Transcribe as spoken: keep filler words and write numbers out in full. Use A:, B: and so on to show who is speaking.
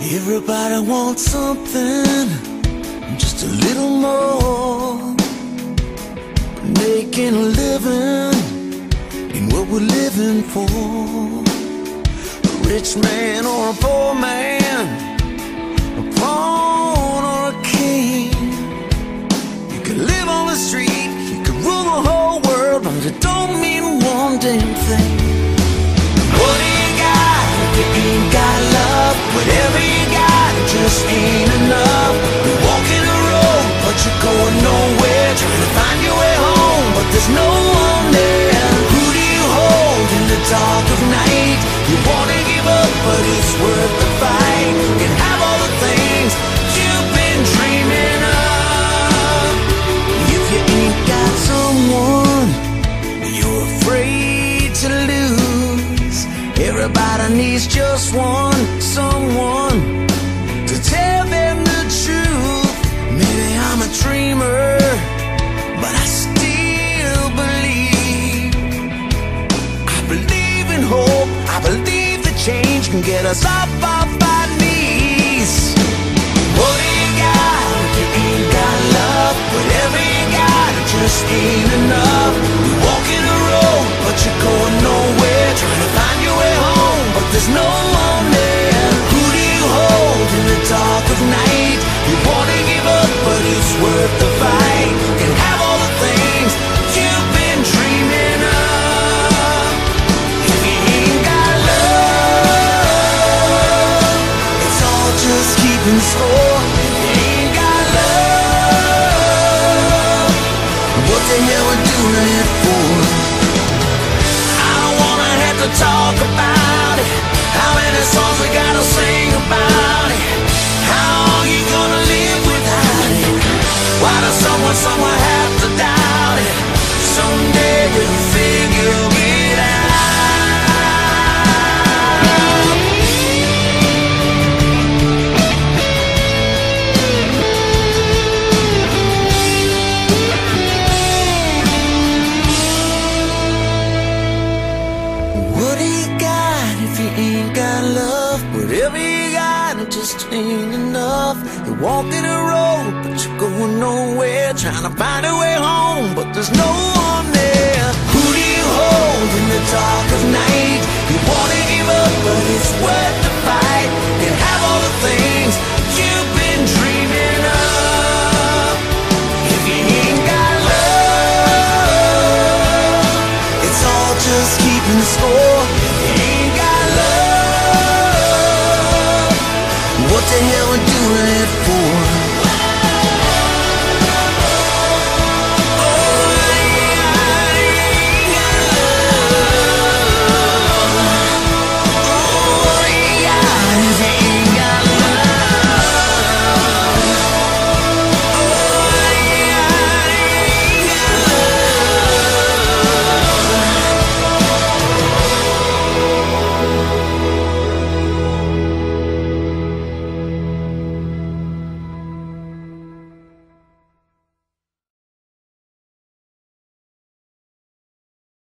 A: Everybody wants something, just a little more. Making a living in what we're living for. A rich man or a poor man, a pawn or a king. You can live on the street, you can rule the whole world, but it don't mean one damn thing. What do you got if you ain't got love? Whatever you got, it just ain't enough. You're walking a road, but you're going nowhere. Trying to find your way home, but there's no one there. Who do you hold in the dark of night? You wanna give up, but it's worth the fight. You can have all the things you've been dreaming of. If you ain't got someone you're afraid to lose, everybody needs just one, someone to tell them the truth. Maybe I'm a dreamer, but I still believe. I believe in hope, I believe that change can get us off our five knees. What do you got if you ain't got love? Whatever you got, it just ain't enough. You're walking a road, but you're going nowhere. Trying to find your way home, but there's no one there. Who do you hold in the dark of night? You wanna give up, but it's worth the fight. You can have all the things you've been dreaming of. If you ain't got love, it's all just keeping score. If you ain't got love, what the hell we doing it for? I don't wanna have to talk about it. How many songs we gotta sing about it? How long you gonna live without it? Why does someone somewhere have to doubt it? Someday you'll figure it out. What do you got if you ain't got love? Whatever you got, it just ain't enough. You're walking a road, but you're going nowhere. Trying to find a way home, but there's no one there. Who do you hold in the dark of night? You wanna give up, but it's worth the fight. You can have all the things you've been dreaming of. If you ain't got love, it's all just keeping score. If you ain't got love, what the hell we doing it for?